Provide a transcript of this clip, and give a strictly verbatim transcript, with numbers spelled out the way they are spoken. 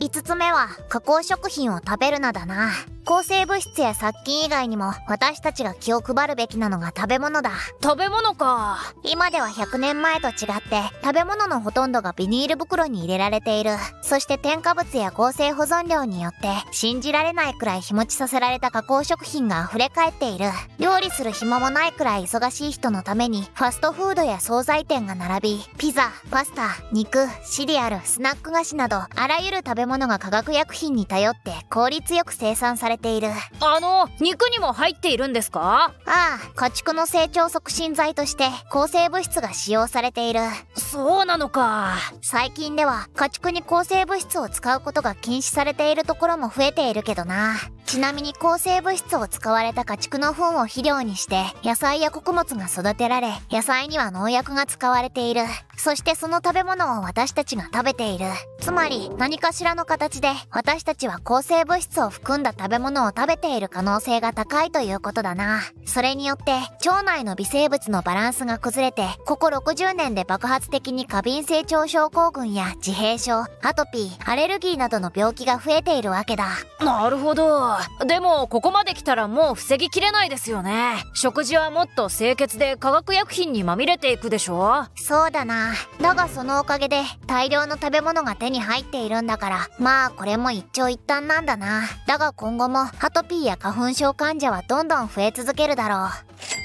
いつつめは加工食品を食べるなだな。抗生物質や殺菌以外にも私たちが気を配るべきなのが食べ物だ。 食べ物か。 今ではひゃくねんまえと違って食べ物のほとんどがビニール袋に入れられている。そして添加物や合成保存料によって信じられないくらい日持ちさせられた加工食品が溢れ返っている。料理する暇もないくらい忙しい人のためにファストフードや惣菜店が並び、ピザ、パスタ、肉、シリアル、スナック菓子などあらゆる食べ物が化学薬品に頼って効率よく生産されている。 あの、肉にも入っているんですか？ ああ、家畜の成長促進剤として抗生物質が使用されている。 そうなのか。 最近では家畜に抗生物質を使うことが禁止されているところも増えているけどな。ちなみに抗生物質を使われた家畜の糞を肥料にして野菜や穀物が育てられ、野菜には農薬が使われている。そしてその食べ物を私たちが食べている。つまり何かしらの形で私たちは抗生物質を含んだ食べ物を食べている可能性が高いということだな。それによって腸内の微生物のバランスが崩れて、こころくじゅうねんで爆発的に過敏性腸症候群や自閉症、アトピー、アレルギーなどの病気が増えているわけだ。 なるほど。でもここまで来たらもう防ぎきれないですよね。食事はもっと清潔で化学薬品にまみれていくでしょ？ そうだな。だがそのおかげで大量の食べ物が手に入っているんだから、まあこれも一長一短なんだな。だが今後もアトピーや花粉症患者はどんどん増え続けるだろう。